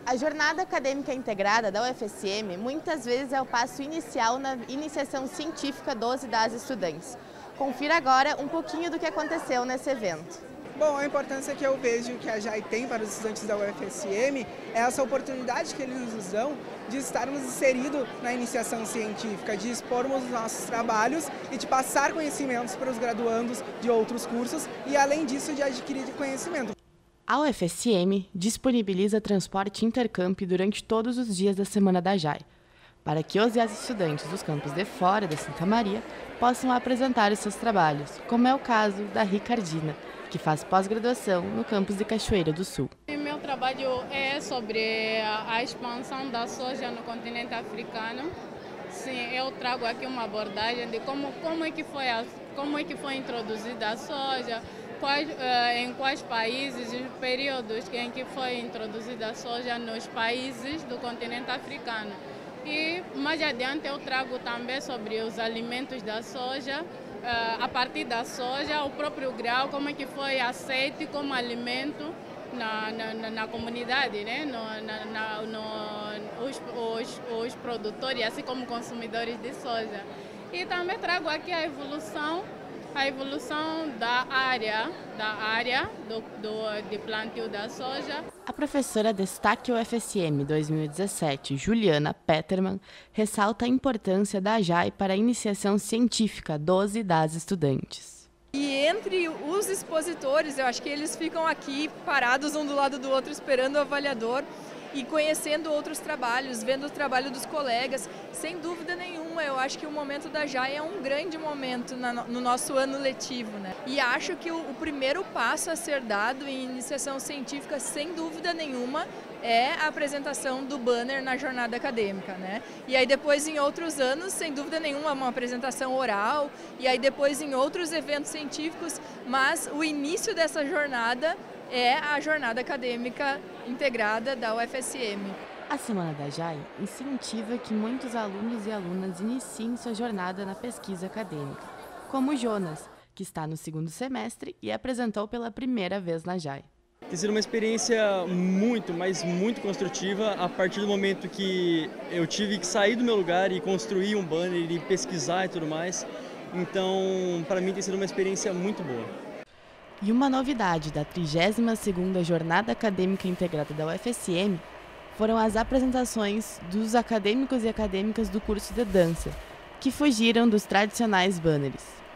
A Jornada Acadêmica Integrada da UFSM muitas vezes é o passo inicial na iniciação científica dos e das estudantes. Confira agora um pouquinho do que aconteceu nesse evento. Bom, a importância que eu vejo que a JAI tem para os estudantes da UFSM é essa oportunidade que eles nos dão de estarmos inseridos na iniciação científica, de expormos os nossos trabalhos e de passar conhecimentos para os graduandos de outros cursos e, além disso, de adquirir conhecimento. A UFSM disponibiliza transporte intercamp durante todos os dias da Semana da JAI, para que os e as estudantes dos campos de fora da Santa Maria possam apresentar os seus trabalhos, como é o caso da Ricardina, que faz pós-graduação no campus de Cachoeira do Sul. Meu trabalho é sobre a expansão da soja no continente africano. Sim, eu trago aqui uma abordagem de como é que foi introduzida a soja, em quais países, os períodos em que foi introduzida a soja nos países do continente africano. E mais adiante eu trago também sobre os alimentos da soja, a partir da soja, o próprio grão, como é que foi aceito como alimento na comunidade, né? Os produtores, assim como consumidores de soja. E também trago aqui a evolução da área de plantio da soja. A professora Destaque UFSM 2017, Juliana Peterman, ressalta a importância da JAI para a iniciação científica dos e das estudantes. E entre os expositores, eu acho que eles ficam aqui parados um do lado do outro esperando o avaliador e conhecendo outros trabalhos, vendo o trabalho dos colegas. Sem dúvida nenhuma, eu acho que o momento da JAI é um grande momento no nosso ano letivo, né? E acho que o primeiro passo a ser dado em iniciação científica, sem dúvida nenhuma, é a apresentação do banner na jornada acadêmica, né? E aí depois, em outros anos, sem dúvida nenhuma, uma apresentação oral, e aí depois em outros eventos científicos, mas o início dessa jornada é a Jornada Acadêmica Integrada da UFSM. A Semana da JAI incentiva que muitos alunos e alunas iniciem sua jornada na pesquisa acadêmica, como o Jonas, que está no segundo semestre e apresentou pela primeira vez na JAI. Tem sido uma experiência muito, mas muito construtiva a partir do momento que eu tive que sair do meu lugar e construir um banner e pesquisar e tudo mais. Então, para mim tem sido uma experiência muito boa. E uma novidade da 32ª Jornada Acadêmica Integrada da UFSM foram as apresentações dos acadêmicos e acadêmicas do curso de dança, que fugiram dos tradicionais banners.